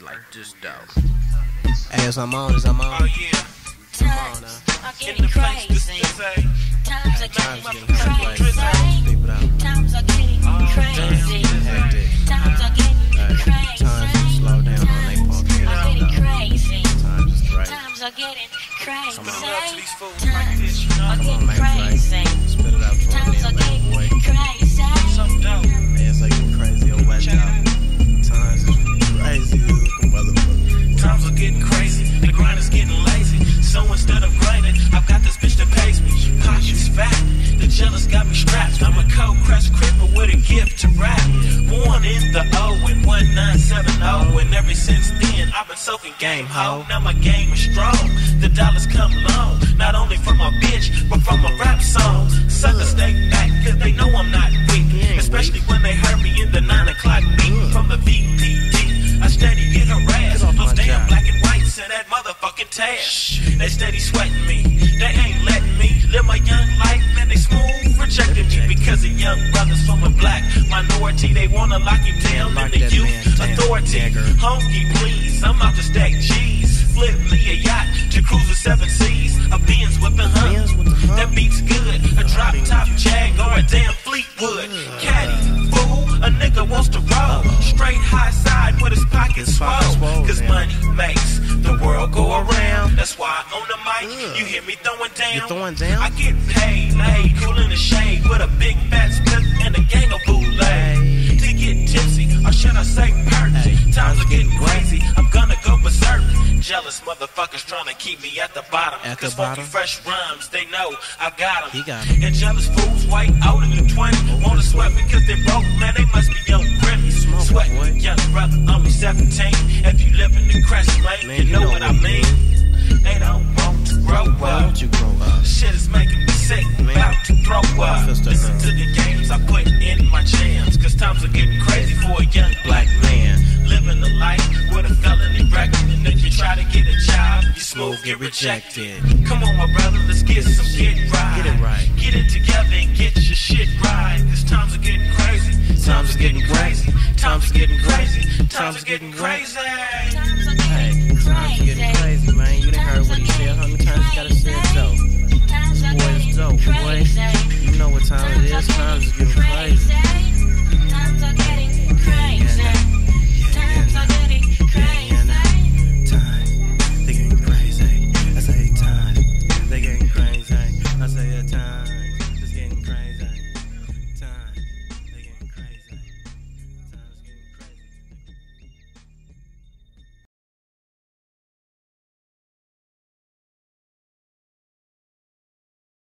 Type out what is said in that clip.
like just dope. Hey, I'm on. Oh yeah. Times are getting crazy. Times are getting crazy. People out. Times are getting crazy. Hectic. Times are getting crazy. Times slow down on they park. Are getting crazy. Times is crazy. Times are getting crazy. Come on, to these fools like this, you Are know. getting crazy. Spit it out for Times me, are baby boy. getting crazy. Something dope. Hey, it's like crazy or wet out. Times is crazy, motherfucker. Times are getting crazy. The grind is getting lazy. So instead of grinding, I've got this bitch that pays me. Pockets fat. The jealous got me strapped. I'm a cold crest cripple with a gift to rap. Born in the O and 1970. And ever since then, I've been soaking game, ho. Now my game is strong. The dollars come long. Not only from my bitch, but from my rap songs. Suckers stay back, cause they know I'm not weak. Especially when they heard me in the 9 o'clock beat from the VPD. I steady get harassed. Those damn black and whites and that motherfucking tab. They steady sweating me. They ain't letting me live my young life, man. They smooth rejected me because of young brothers from a black minority. They wanna lock him down in the youth authority. Honky, please, I'm out to stack G's. Flip me a yacht to cruise the 7 seas. A Benz with the hump. That beats good. A drop top Jag or a damn Fleetwood. Caddy, fool, a nigga wants to roll. Straight high side with his pockets swole. Cause money makes the world go around. That's why on the mic, you hear me throwing down. You throwing down? I get paid, laid, cool in the shade with a big fat split and a gang of bootleg. To get tipsy, or should I say perky? Times are getting crazy, I'm gonna go berserk. Jealous motherfuckers trying to keep me at the bottom. Cause funky fresh rhymes, they know I got them. He got 'em. And jealous fools white older than 20 wanna sweat because they broke, man, they must be young Grimmie. Sweating, young brother, only 17. If you live in the crest lane, Man, you know what I mean. They don't want to grow Why up. don't you grow up? Shit is making me sick, Man. about to throw up. Fist Listen up. to the games I put in my jams. Cause times are getting crazy for a young black man. Living a life with a felony record. And if you try to get a job, you smooth get rejected. Come on, my brother, let's get some get right. Get it right. Get it together and get your shit right. Cause times are getting crazy. Times are getting crazy. Times are getting crazy. Times are getting crazy. Times are Hey, getting times getting crazy, man. You done heard what he said. How many times you gotta say it, though? Times are Boy, it's getting dope, boy. crazy. You know what time it is. Times is getting crazy. Times are getting